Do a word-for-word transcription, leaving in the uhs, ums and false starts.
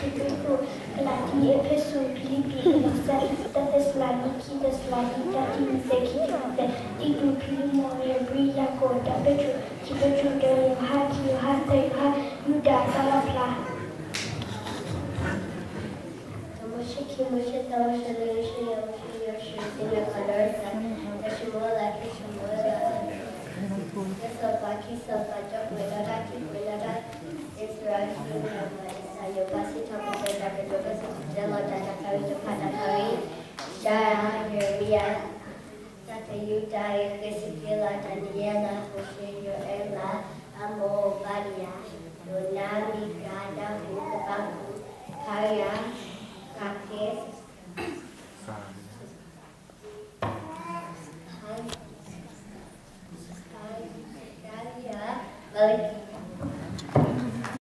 Tipico, Galati, Epistle, Philippi, Thessaloniki, Thessalonica, Timothy, Titu, Pilimoria, Bria, Goda, Petru, Tipetru, Hati, Hati, Yuda, Salapla. Moshiki, Moshi, Tamasha, Yoshi, Yoshi, Yoshi, Dina, Kalorta, Yashimola, Kishimola, Sopa, Kisopa, Jokwela, Kikwela, Israel, Sayopasi, Topa, Daka, Zelo, Datakari, Patakari, Jaya, Yeria, Tata Yuda, Gesipila, Daniela, Hoshe, Ella, Amo, Badia, Yonami, Gada, Hukabaku, Kaya, Kakis,